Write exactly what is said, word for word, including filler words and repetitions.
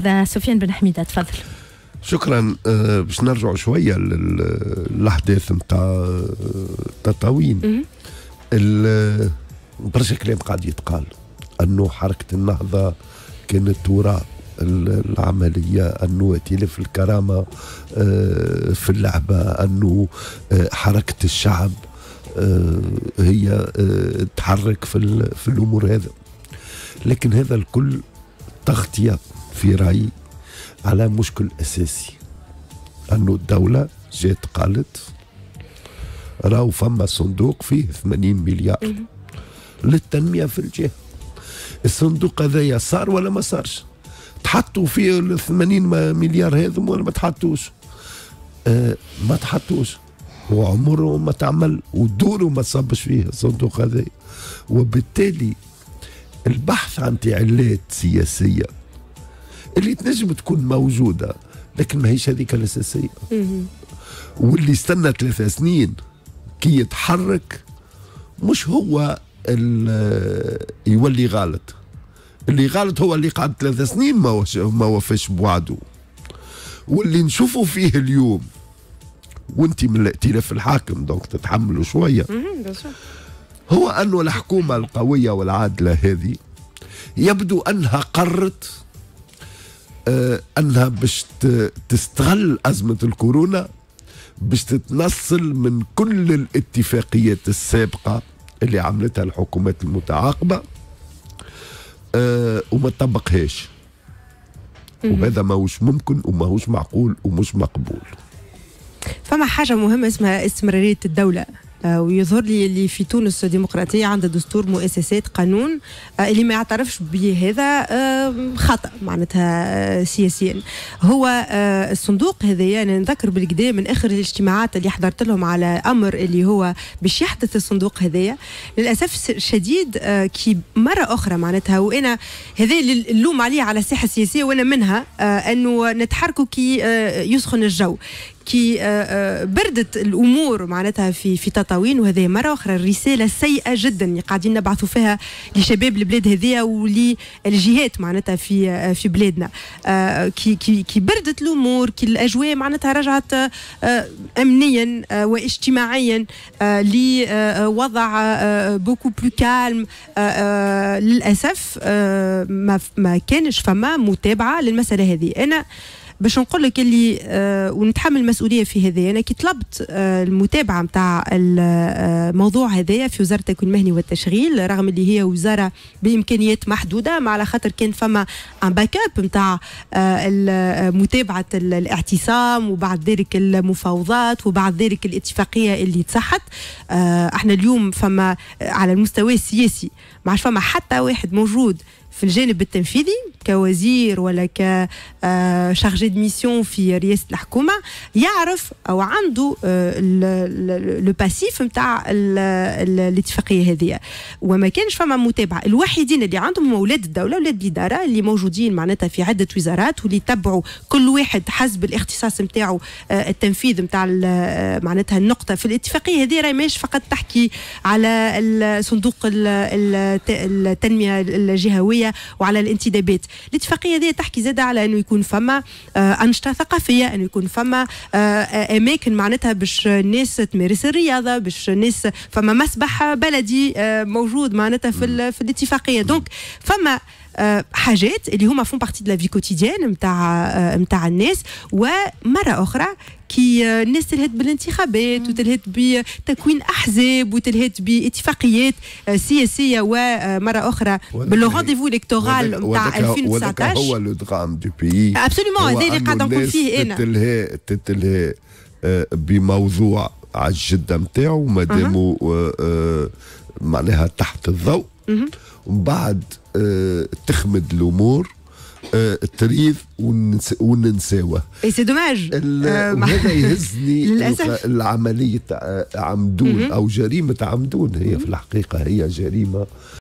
أستاذ سفيان بن حميدة، تفضل. شكرا. أه باش نرجعوا شويه للاحداث نتاع تطاوين. برشا كلام قاعد يتقال انه حركه النهضه كانت وراء العمليه، انه ائتلاف الكرامه أه في اللعبه، انه أه حركه الشعب أه هي أه تحرك في في الامور هذا. لكن هذا الكل تغطيه في رايي على مشكل أساسي، أنه الدولة جات قالت راهو فما صندوق فيه ثمانين مليار للتنمية في الجهة. الصندوق هذايا صار ولا ما صارش؟ تحطوا فيه ال ثمانين مليار هذم ولا ما تحطوش؟ آه ما تحطوش، وعمره ما تعمل ودوره ما صبش فيه الصندوق هذايا. وبالتالي البحث عن تعلات سياسية اللي تنجم تكون موجودة لكن ما هيش هذيك الأساسية. واللي استنى ثلاثة سنين كي يتحرك مش هو يولي غلط. اللي غلط هو اللي قعد ثلاثة سنين ما ما وفاش بوعده. واللي نشوفه فيه اليوم، وانت من الائتلاف الحاكم دونك تتحملوا شوية، هو أنه الحكومة القوية والعادلة هذه يبدو أنها قررت آه أنها باش تستغل أزمة الكورونا باش تتنصل من كل الاتفاقيات السابقة اللي عملتها الحكومات المتعاقبة آه وما تطبقهاش. وهذا ماهوش ممكن وماهوش معقول ومش مقبول. فما حاجة مهمة اسمها استمرارية الدولة، ويظهر لي اللي في تونس ديمقراطية عندها دستور، مؤسسات، قانون، اللي ما يعترفش بهذا خطأ معناتها سياسيا. هو الصندوق هذايا أنا نذكر بالكدا من آخر الاجتماعات اللي حضرت لهم على أمر اللي هو باش يحدث الصندوق هذايا، للأسف الشديد كي مرة أخرى معناتها، وأنا هذا اللوم عليه على الساحة السياسية وأنا منها، أنه نتحركوا كي يسخن الجو، كي بردت الامور معناتها في في تطاوين. وهذه مره اخرى الرساله السيئه جدا اللي قاعدين نبعثوا فيها لشباب البلاد هذيا وللجهات معناتها في في بلادنا. كي كي كي بردت الامور، كي الاجواء معناتها رجعت امنيا واجتماعيا لوضع بوكو بلو كالم، للاسف ما ما كانش فما متابعه للمساله هذه. انا باش نقول لك اللي آه ونتحمل المسؤوليه في هذا، انا كي طلبت آه المتابعه نتاع الموضوع هذايا في وزاره التكوين المهني والتشغيل، رغم اللي هي وزاره بامكانيات محدوده، ما على خاطر كان فما ان باك اب نتاع آه متابعه الاعتصام وبعد ذلك المفاوضات وبعد ذلك الاتفاقيه اللي تصحت. آه احنا اليوم فما على المستوى السياسي ما عادش فما حتى واحد موجود في الجانب التنفيذي كوزير ولا كشارجي دو ميسيون في رئاسة الحكومة يعرف أو عنده لو باسيف نتاع الاتفاقية هذه، وما كانش فما متابعة. الوحيدين اللي عندهم هم أولاد الدولة، أولاد الإدارة اللي موجودين معناتها في عدة وزارات، واللي يتبعوا كل واحد حسب الاختصاص نتاعو التنفيذ نتاع معناتها النقطة في الاتفاقية هذه. راهي ماهيش فقط تحكي على صندوق التنمية الجهوية وعلى الانتدابات. الاتفاقيه هذه تحكي زاده على انه يكون فما آه انشطه ثقافيه، انه يكون فما آه اماكن معناتها باش الناس تمارس الرياضه، باش الناس فما مسبح بلدي آه موجود معناتها في, في الاتفاقيه. دونك فما آه حاجات اللي هما فون بارتي دو لا في كوتيديان نتاع آه نتاع الناس. ومره اخرى كي الناس تلهت بالانتخابات وتلهت بتكوين احزاب وتلهت باتفاقيات سياسيه، ومره اخرى باللو رونديفو الكتورال نتاع ألفين وتسعطاش هو لو درام دو بيي. ابسوليومون هذا اللي قاعد نقول فيه انا. تتلهي تتلهي بموضوع على الجده نتاعو مادامو أه. معناها تحت الضوء، ومن بعد أه تخمد الامور أه تريد وننساوه. اي سي دوماج. وهذا يهزني العمليه عمدون او جريمه عمدون. هي في الحقيقه هي جريمه